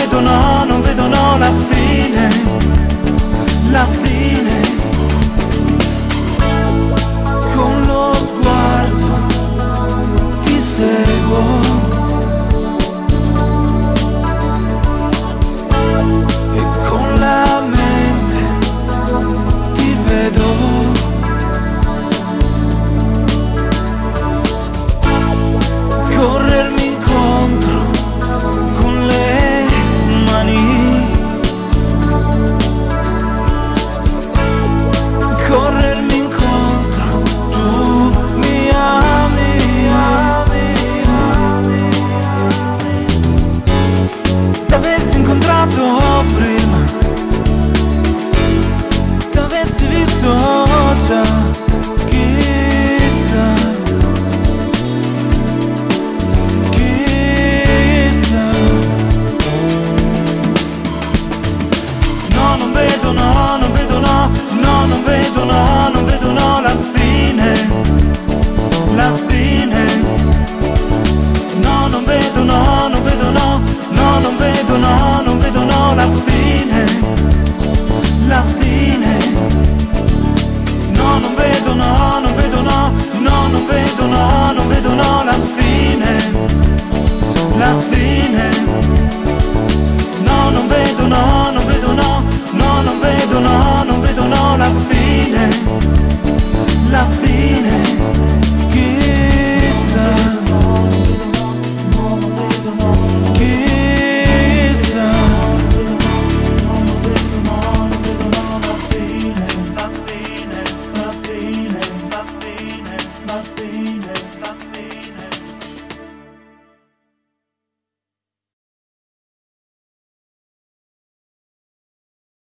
vedo no, non vedo no la fine, la fine. Con lo sguardo ti seguo e con la mente ti vedo. Corrermi incontro con le mani, corrermi incontro, tu mi ami, t'avessi incontrato prima, t'avessi visto già, chissà. No, non vedo no, non vedo no, no, non vedo no, non vedo no la fine, la fine. No, non vedo no, non vedo no, no, non vedo no, non vedo no la fine, la fine. No, non vedo no, non vedo no, no, non vedo no, non vedo no la fine.